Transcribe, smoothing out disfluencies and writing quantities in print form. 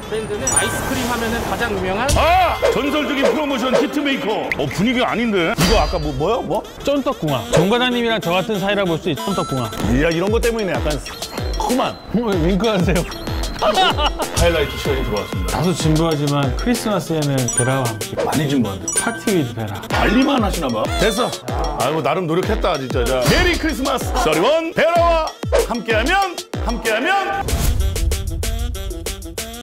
브랜드는 아이스크림 하면은 가장 유명한 전설적인 프로모션 히트메이커. 분위기가 아닌데? 이거 아까 뭐야? 뭐? 쫀떡궁합. 정 과장님이랑 저 같은 사이라 볼 수 있죠. 쫀떡궁합. 이야, 이런 것 때문에 약간 그만. 윙크하세요. 하이라이트 시간이 들어왔습니다. 다소 진부하지만 크리스마스에는 베라와 함께 많이 진부한데. 파티 위드 베라. 관리만 하시나 봐. 됐어. 아이고, 나름 노력했다, 진짜. 자, 메리 크리스마스. 31 베라와 함께하면